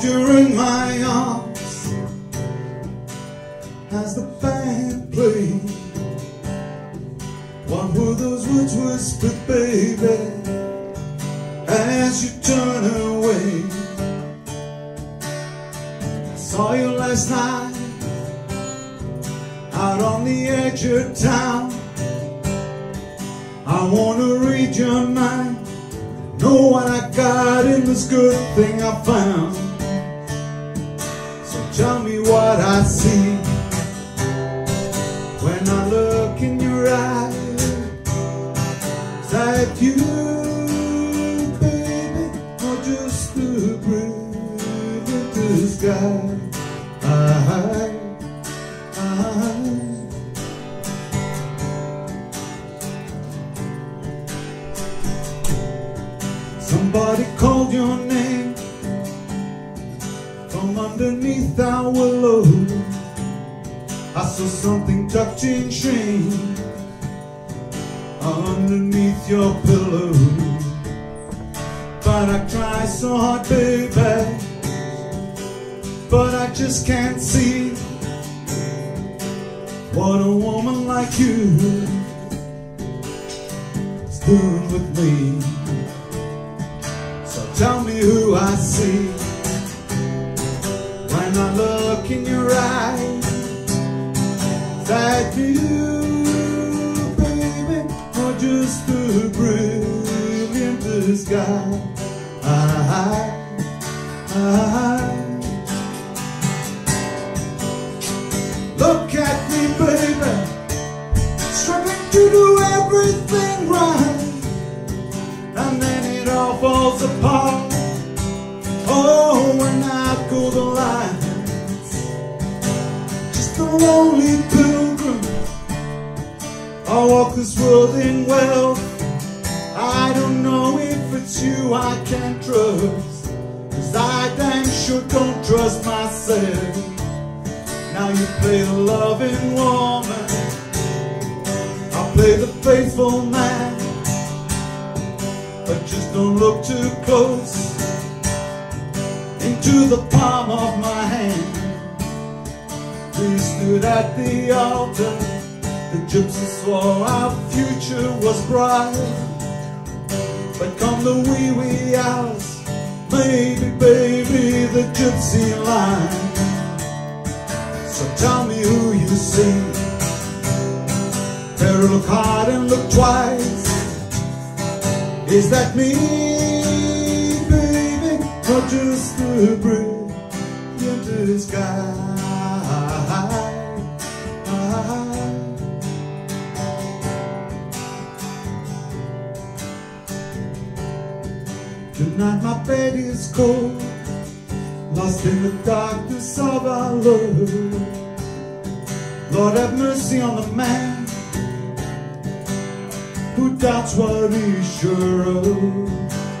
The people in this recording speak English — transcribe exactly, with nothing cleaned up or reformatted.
hold you in my arms as the band played. What were those words whispered, baby, as you turn away? I saw you last night out on the edge of town. I wanna read your mind, know what I got in this good thing I found. So tell me what I see when I look in your eyes. Is that you, baby, or just a brilliant disguise? I, I, somebody called your name from underneath our willow. I saw something tucked in shame underneath your pillow. But I try so hard, baby, but I just can't see what a woman like you is doing with me. So tell me who I see when I look in your eyes. Is that you, baby, or just a brilliant disguise? I, I, look at me, baby, struggling to do everything right, and then it all falls apart. Oh, when I go the lines, just a lonely pilgrim, I walk this world in wealth. I don't know if it's you I can trust, 'cause I damn sure don't trust myself. Now you play the loving woman, I'll play the faithful man, but just don't look too close into the palm of my hand. We stood at the altar, the gypsy swore our future was bright. But come the wee wee hours, maybe, baby, the gypsy line. So tell me who you see, better look hard and look twice. Is that me, baby, or just a brilliant disguise? Tonight my bed is cold, lost in the darkness of our love. Lord have mercy on the man who doubts what he's sure of.